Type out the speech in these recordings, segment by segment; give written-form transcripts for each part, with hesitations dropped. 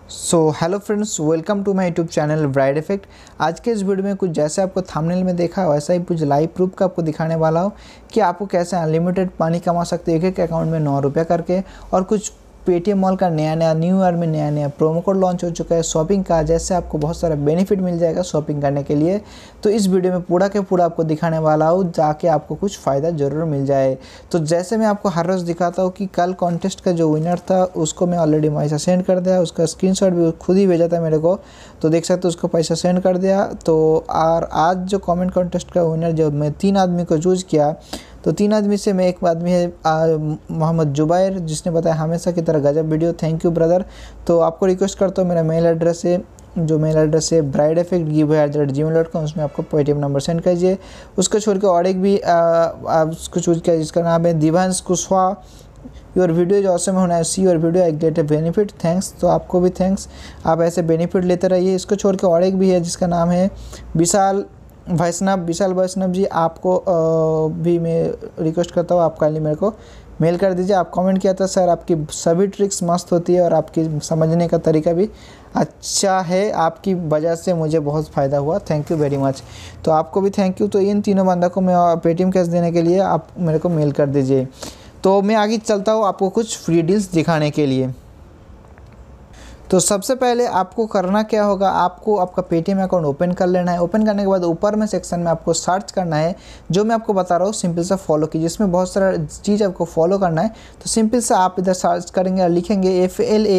So hello friends, welcome to my YouTube channel Bright Effect. आज के इस video में कुछ जैसे आपको थंबनेल में देखा वैसा ही कुछ लाइव प्रूफ का आपको दिखाने वाला हूँ कि आपको कैसे अनलिमिटेड मनी कमा सकते हो एक अकाउंट में 9 रुपये करके। और कुछ पेटीएम मॉल का नया न्यू ईयर में नया प्रोमो कोड लॉन्च हो चुका है शॉपिंग का, जैसे आपको बहुत सारा बेनिफिट मिल जाएगा शॉपिंग करने के लिए। तो इस वीडियो में पूरा के पूरा आपको दिखाने वाला हूँ, जाके आपको कुछ फ़ायदा ज़रूर मिल जाए। तो जैसे मैं आपको हर रोज़ दिखाता हूँ कि कल कॉन्टेस्ट का जो विनर था उसको मैं ऑलरेडी पैसा सेंड कर दिया, उसका स्क्रीनशॉट भी खुद ही भेजा था मेरे को, तो देख सकते हो उसको पैसा सेंड कर दिया। तो और आज जो कमेंट कॉन्टेस्ट का विनर जो मैं 3 आदमी को चूज़ किया, तो 3 आदमी से मैं एक आदमी है मोहम्मद जुबैर, जिसने बताया हमेशा की तरह गजब वीडियो, थैंक यू ब्रदर। तो आपको रिक्वेस्ट करता हूँ, मेरा मेल एड्रेस है जो मेल एड्रेस है brideeffectgiveaway@gmail.com, उसमें आपको पेटीएम नंबर सेंड कीजिए। उसको छोड़ के और एक भी आप उसको चूज किया जिसका नाम है दिवांश कुशवाहा। योर वीडियो जो ऑसम होना है, see your video I get a benefit, thanks. तो आपको भी थैंक्स, आप ऐसे बेनिफिट लेते रहिए। इसको छोड़ के और एक भी है जिसका नाम है विशाल वैष्णव जी, आपको भी मैं रिक्वेस्ट करता हूँ, आप काइंडली मेरे को मेल कर दीजिए। आप कमेंट किया था सर आपकी सभी ट्रिक्स मस्त होती है और आपकी समझने का तरीका भी अच्छा है, आपकी वजह से मुझे बहुत फ़ायदा हुआ, थैंक यू वेरी मच। तो आपको भी थैंक यू। तो इन तीनों बंदा को मैं पेटीएम कैश देने के लिए आप मेरे को मेल कर दीजिए। तो मैं आगे चलता हूँ आपको कुछ फ्री डील्स दिखाने के लिए। तो सबसे पहले आपको करना क्या होगा, आपको आपका पेटीएम अकाउंट ओपन कर लेना है। ओपन करने के बाद ऊपर में सेक्शन में आपको सर्च करना है, जो मैं आपको बता रहा हूँ सिंपल सा फॉलो कीजिए, इसमें बहुत सारा चीज़ आपको फॉलो करना है। तो सिंपल सा आप इधर सर्च करेंगे और लिखेंगे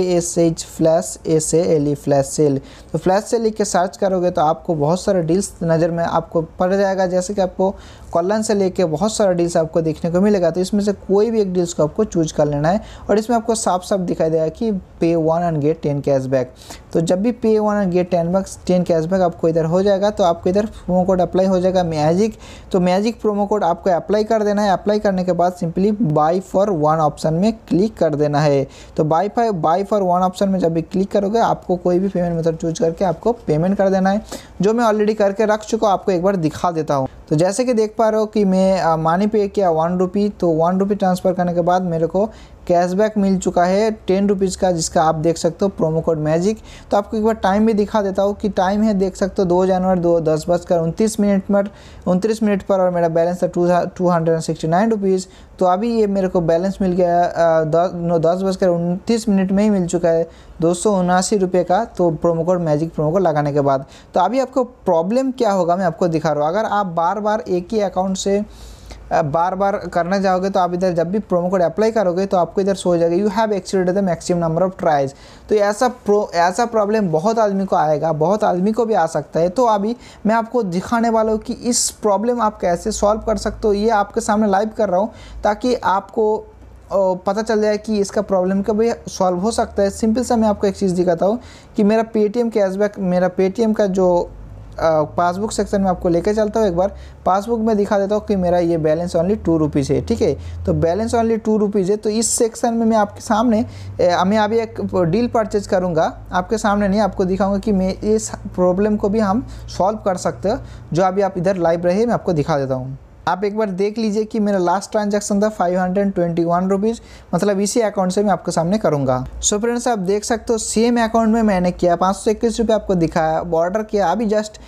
FLASH फ्लैश सेल। तो फ्लैश सेल लिख के सर्च करोगे तो आपको बहुत सारा डील्स नज़र में आपको पड़ जाएगा, जैसे कि आपको कॉलन से लेके बहुत सारा डील्स आपको देखने को मिलेगा। तो इसमें से कोई भी एक डील्स को आपको चूज कर लेना है और इसमें आपको साफ साफ दिखाई देगा कि पे 1 एंड गेट 10 कैशबैक। तो जब भी पे 1 एंड गेट 10 कैशबैक आपको इधर हो जाएगा तो आपको इधर प्रोमो कोड अप्लाई हो जाएगा मैजिक। तो मैजिक प्रोमो कोड आपको अप्लाई कर देना है। अप्लाई करने के बाद सिंपली बाई फॉर 1 ऑप्शन में क्लिक कर देना है। तो बाई फॉर 1 ऑप्शन में जब भी क्लिक करोगे आपको कोई भी पेमेंट मेथड चूज करके आपको पेमेंट कर देना है, जो मैं ऑलरेडी करके रख चुका हूँ, आपको एक बार दिखा देता हूँ। तो जैसे कि देख पा रहे हो कि मैं मनी पे किया 1 रुपी, तो 1 रुपी ट्रांसफ़र करने के बाद मेरे को कैशबैक मिल चुका है 10 रुपीज़ का, जिसका आप देख सकते हो प्रोमो कोड मैजिक। तो आपको एक बार टाइम भी दिखा देता हूँ कि टाइम है, देख सकते हो 2 जनवरी 10:29 मिनट पर और मेरा बैलेंस था 269 रुपीज़। तो अभी ये मेरे को बैलेंस मिल गया 10:29 में ही मिल चुका है 279 रुपये का। तो promo code magic promo code लगाने के बाद तो अभी आपको प्रॉब्लम क्या होगा मैं आपको दिखा रहा हूँ। अगर आप बार बार एक ही अकाउंट से बार बार करना चाहोगे तो आप इधर जब भी प्रोमो कोड अप्लाई करोगे तो आपको इधर सो जाएगा you have exceeded the maximum number of tries. तो ऐसा प्रॉब्लम बहुत आदमी को आएगा, बहुत आदमी को भी आ सकता है। तो अभी मैं आपको दिखाने वाला हूँ कि इस प्रॉब्लम आप कैसे सॉल्व कर सकते हो, ये आपके सामने लाइव कर रहा हूँ ताकि आपको पता चल जाए कि इसका प्रॉब्लम कब सॉल्व हो सकता है। सिंपल सा मैं आपको एक चीज़ दिखाता हूँ कि मेरा पेटीएम कैशबैक, मेरा पेटीएम का जो पासबुक सेक्शन में आपको लेके चलता हूँ। एक बार पासबुक में दिखा देता हूँ कि मेरा ये बैलेंस ओनली 2 रुपीज़ है, ठीक है। तो बैलेंस ओनली 2 रुपीज़ है। तो इस सेक्शन में मैं आपके सामने मैं अभी एक डील परचेज करूँगा, आपके सामने नहीं, आपको दिखाऊंगा कि मैं इस प्रॉब्लम को भी हम सॉल्व कर सकते हैं। जो अभी आप इधर लाइव रहे मैं आपको दिखा देता हूँ। आप एक बार देख लीजिए कि मेरा लास्ट ट्रांजैक्शन था 521 रुपीज़, मतलब इसी अकाउंट से मैं आपके सामने करूंगा। सो फ्रेंड्स आप देख सकते हो सेम अकाउंट में मैंने किया 521 रुपये आपको दिखाया, ऑर्डर किया अभी जस्ट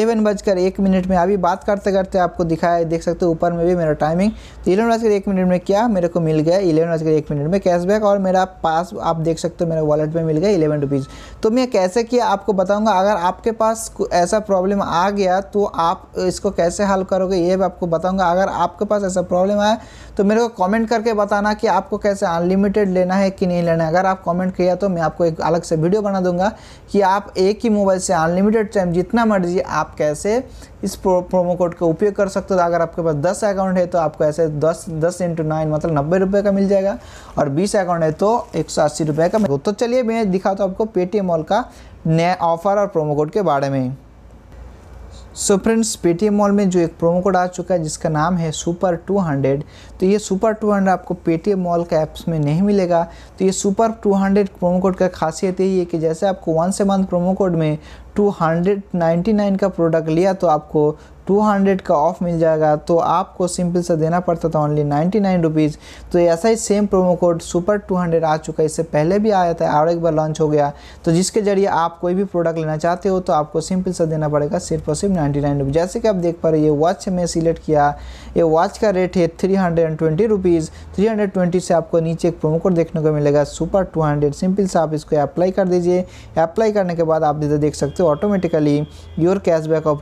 11:01 में, अभी बात करते करते आपको दिखाया, देख सकते हो ऊपर में भी मेरा टाइमिंग। तो 11:01 में किया, मेरे को मिल गया 11:01 में कैशबैक और मेरा पास आप देख सकते हो मेरे वॉलेट में मिल गया 11 रुपीज़। तो मैं कैसे किया आपको बताऊँगा। अगर आपके पास ऐसा प्रॉब्लम आ गया तो आप इसको कैसे हल करोगे ये भी आपको बताऊँगा। अगर आपके पास ऐसा प्रॉब्लम आया तो मेरे को कमेंट करके बताना कि आपको कैसे अनलिमिटेड लेना है कि नहीं लेना है। अगर आप कमेंट किया तो मैं आपको एक अलग से वीडियो बना दूंगा कि आप एक ही मोबाइल से अनलिमिटेड टाइम जितना मर्जी आप कैसे इस प्रोमो कोड का उपयोग कर सकते हो। अगर आपके पास 10 अकाउंट है तो आपको ऐसे 10 × 9 मतलब 90 रुपये का मिल जाएगा और 20 अकाउंट है तो 180 रुपये का। तो चलिए मैं दिखाता हूँ आपको पेटीएम मॉल का नया ऑफर और प्रोमो कोड के बारे में। सो फ्रेंड्स पेटीएम मॉल में जो एक प्रोमो कोड आ चुका है जिसका नाम है सुपर 200। तो ये सुपर 200 आपको पेटीएम मॉल के ऐप्स में नहीं मिलेगा। तो ये सुपर 200 प्रोमो कोड का खासियत यही है कि जैसे आपको 1 मंथ प्रोमो कोड में 299 का प्रोडक्ट लिया तो आपको 200 का ऑफ मिल जाएगा। तो आपको सिंपल से देना पड़ता था ओनली 99 रुपीज़। तो ऐसा ही सेम प्रोमो कोड सुपर 200 आ चुका है, इससे पहले भी आया था और एक बार लॉन्च हो गया। तो जिसके जरिए आप कोई भी प्रोडक्ट लेना चाहते हो तो आपको सिंपल से देना पड़ेगा सिर्फ और सिर्फ 99 रुपीज़। जैसे कि आप देख पा रहे ये वॉच में सिलेक्ट किया, ये वॉच का रेट है 320 रुपीज़। 320 से आपको नीचे एक प्रोमो कोड देखने को मिलेगा सुपर 200। सिंपल से आप इसको अप्लाई कर दीजिए। अप्लाई करने के बाद आप इधर देख सकते हो automatically your cashback of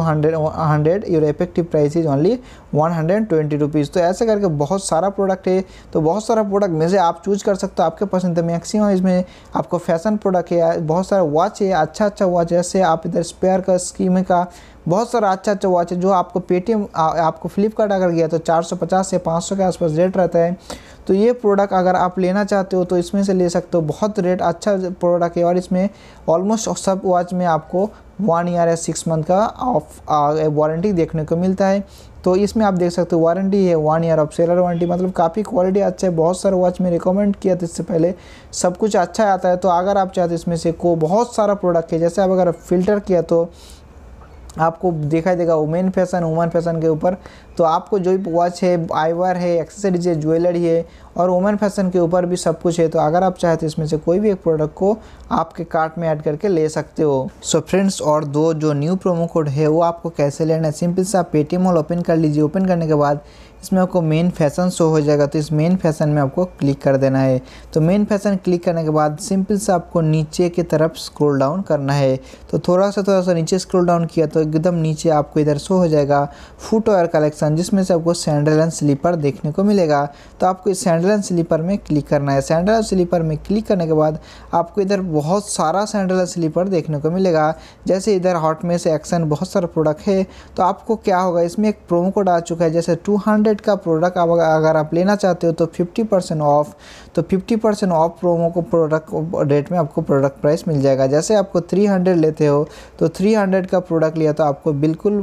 ₹200 your effective price is only 120 rupees. तो ऐसे करके बहुत सारा प्रोडक्ट है। तो बहुत सारा प्रोडक्ट में से आप चूज कर सकते हो, आपके पसंद है। मैक्सिमम इसमें आपको फैशन प्रोडक्ट है, बहुत सारा वॉच है, अच्छा वॉच। जैसे आप इधर स्पेयर का स्कीम का बहुत सारा अच्छा वॉच है जो आपको पेटीएम आपको फ्लिपकार्ट अगर गया तो 450 से 500 के आसपास रेट रहता है। तो ये प्रोडक्ट अगर आप लेना चाहते हो तो इसमें से ले सकते हो, बहुत रेट अच्छा प्रोडक्ट है। और इसमें ऑलमोस्ट सब वॉच में आपको 1 ईयर या 6 मंथ का ऑफ वारंटी देखने को मिलता है। तो इसमें आप देख सकते हो वारंटी है 1 ईयर ऑफ सेलर वारंटी, मतलब काफ़ी क्वालिटी अच्छा है। बहुत सारे वॉच में रिकमेंड किया था इससे पहले, सब कुछ अच्छा आता है। तो अगर आप चाहते इसमें से को बहुत सारा प्रोडक्ट है, जैसे आप अगर फ़िल्टर किया तो आपको दिखाई देगा वुमेन फैशन के ऊपर। तो आपको जो भी वॉच है, आईवर है, एक्सेसरीज है, ज्वेलरी है और वुमेन फैशन के ऊपर भी सब कुछ है। तो अगर आप चाहते इसमें से कोई भी एक प्रोडक्ट को आपके कार्ट में ऐड करके ले सकते हो। सो फ्रेंड्स, और दो जो न्यू प्रोमो कोड है वो आपको कैसे लेना है, सिंपल से आप पेटीएम मॉल ओपन कर लीजिए। ओपन करने के बाद इसमें आपको मेन फैशन शो हो जाएगा। तो इस मेन फैशन में आपको क्लिक कर देना है। तो मेन फैशन क्लिक करने के बाद सिंपल से आपको नीचे की तरफ स्क्रॉल डाउन करना है। तो थोड़ा सा नीचे स्क्रॉल डाउन किया तो एकदम नीचे आपको इधर शो हो जाएगा फुटवेयर कलेक्शन, जिसमें से आपको सैंडल एंड स्लीपर देखने को मिलेगा। तो आपको इस सैंडल एंड स्लीपर में क्लिक करना है। सैंडल एंड स्लीपर में क्लिक करने के बाद आपको इधर बहुत सारा सैंडल एंड स्लीपर देखने को मिलेगा। जैसे इधर हॉट में से एक्शन बहुत सारा प्रोडक्ट है। तो आपको क्या होगा, इसमें एक प्रोमो कोड आ चुका है। जैसे 200 का प्रोडक्ट अगर आप लेना चाहते हो तो 50% ऑफ। तो 50% ऑफ प्रोमो को प्रोडक्ट रेट में आपको प्रोडक्ट प्राइस मिल जाएगा। जैसे आपको 300 लेते हो तो 300 का प्रोडक्ट लिया तो आपको बिल्कुल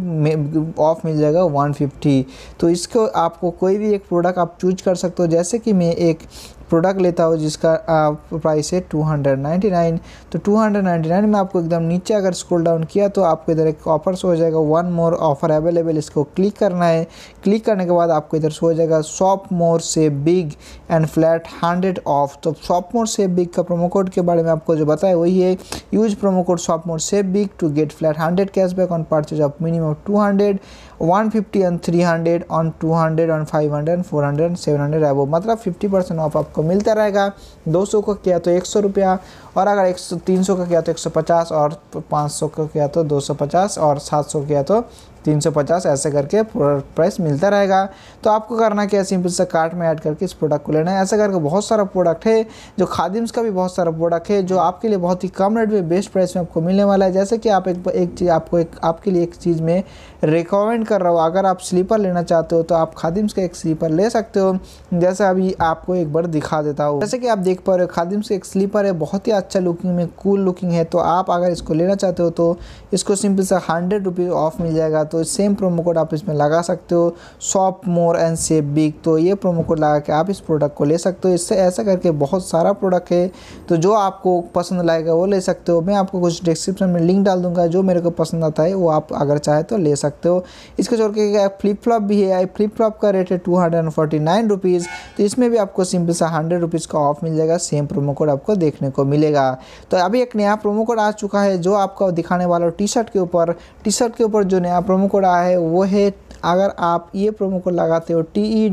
ऑफ मिल जाएगा 150। तो इसको आपको कोई भी एक प्रोडक्ट आप चूज कर सकते हो। जैसे कि मैं एक प्रोडक्ट लेता हूँ जिसका प्राइस है 299। तो 299 में आपको एकदम नीचे अगर स्क्रॉल डाउन किया तो आपको इधर एक ऑफर शो हो जाएगा, 1 मोर ऑफर अवेलेबल। इसको क्लिक करना है। क्लिक करने के बाद आपको इधर शो हो जाएगा shop more save big and flat 100 off. तो शॉप मोर से बिग का प्रोमो कोड के बारे में आपको जो बताया वही है, use promo code shop more save big to get flat 100 cashback on purchase of minimum 200, 150 and 300 on 200 on 500 and 400 and 700 above. मतलब 50% ऑफ आपको मिलता रहेगा। 200 का किया तो 100 रुपया, और अगर 300 का किया तो 150, और 500 का किया तो 250, और 700 का किया तो 350, ऐसे करके प्राइस मिलता रहेगा। तो आपको करना क्या है, सिंपल से कार्ट में ऐड करके इस प्रोडक्ट को लेना है। ऐसे करके बहुत सारा प्रोडक्ट है, जो खादिम्स का भी बहुत सारा प्रोडक्ट है जो आपके लिए बहुत ही कम रेट में बेस्ट प्राइस में आपको मिलने वाला है। जैसे कि आप एक चीज़ आपके लिए एक चीज़ में रिकमेंड कर रहा हूँ, अगर आप स्लीपर लेना चाहते हो तो आप खादिम्स का एक स्लीपर ले सकते हो। जैसे अभी आपको एक बार दिखा देता हूँ। जैसे कि आप देख पा रहे हो खादिम्स का एक स्लीपर है, बहुत ही अच्छा लुकिंग में, कूल लुकिंग है। तो आप अगर इसको लेना चाहते हो तो इसको सिंपल से 100 रुपीज़ ऑफ मिल जाएगा। तो सेम प्रोमो कोड आप इसमें लगा सकते हो, shop more and save big. तो ये प्रोमो कोड लगा के आप इस प्रोडक्ट को ले सकते हो। इससे ऐसा करके बहुत सारा प्रोडक्ट है, तो जो आपको पसंद लगेगा वो ले सकते हो। मैं आपको कुछ डिस्क्रिप्शन में लिंक डाल दूंगा, जो मेरे को पसंद आता है वो आप अगर चाहे तो ले सकते हो। इसके छोड़ के फ्लिप फ्लॉप भी है। फ्लिप फ्लॉप का रेट है 249 रुपीज़। तो इसमें भी आपको सिंपल सा 100 रुपीज़ का ऑफ मिल जाएगा। सेम प्रोमो कोड आपको देखने को मिलेगा। तो अभी एक नया प्रोमो कोड आ चुका है जो आपको दिखाने वाला टी शर्ट के ऊपर जो नया प्रोमो कोड आया है वो है, अगर आप ये प्रोमो कोड लगाते हो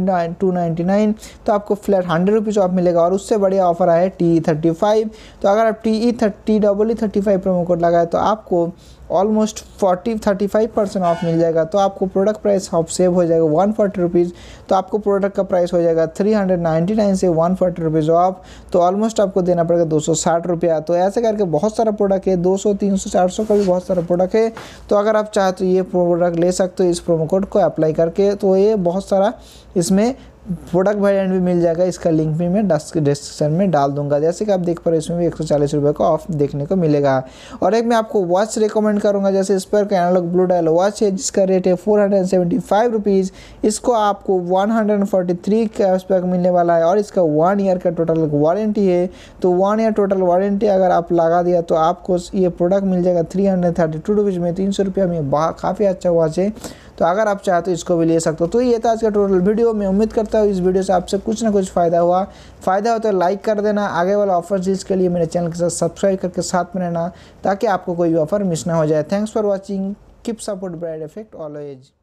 TE299 तो आपको फ्लैट 100 रुपीज़ ऑफ मिलेगा। और उससे बढ़िया ऑफर आया है TE35। तो अगर आप TE35 प्रोमो कोड लगाए तो आपको ऑलमोस्ट 35% ऑफ मिल जाएगा। तो आपको प्रोडक्ट प्राइस ऑफ सेव हो जाएगा 140 रुपीज़। तो आपको प्रोडक्ट का प्राइस हो जाएगा 399 से 140 रुपीज़ ऑफ। तो ऑलमोस्ट आपको देना पड़ेगा 260 रुपया। तो ऐसे करके बहुत सारा प्रोडक्ट है, 200, 300, 400 का भी बहुत सारा प्रोडक्ट है। तो अगर आप चाहे तो ये प्रोडक्ट ले सकते हो इस प्रोमो कोड को अप्लाई करके। तो ये बहुत सारा इसमें प्रोडक्ट वेरिएंट भी मिल जाएगा, इसका लिंक भी मैं डिस्क्रिप्शन में डाल दूंगा। जैसे कि आप देख पा रहे हैं इसमें भी 140 रुपये का ऑफ देखने को मिलेगा। और एक मैं आपको वॉच रिकमेंड करूंगा, जैसे स्पेयर का एनालॉग ब्लू डायल वॉच है जिसका रेट है 475 रुपीज़। इसको आपको 143 कैशबैक मिलने वाला है और इसका 1 ईयर का टोटल वारंटी है। तो 1 ईयर टोटल वारंटी अगर आप लगा दिया तो आपको ये प्रोडक्ट मिल जाएगा 332 रुपीज़ में, 300 रुपये में। काफ़ी अच्छा वॉच है, तो अगर आप चाहे तो इसको भी ले सकते हो। तो ये था आज का टोटल वीडियो। मैं उम्मीद करता हूँ इस वीडियो से आपसे कुछ ना कुछ फ़ायदा हुआ। फ़ायदा हो तो लाइक कर देना। आगे वाला ऑफर चीज़ के लिए मेरे चैनल के साथ सब्सक्राइब करके साथ में रहना ताकि आपको कोई भी ऑफर मिस ना हो जाए। Thanks for watching, keep support Bright Effect always.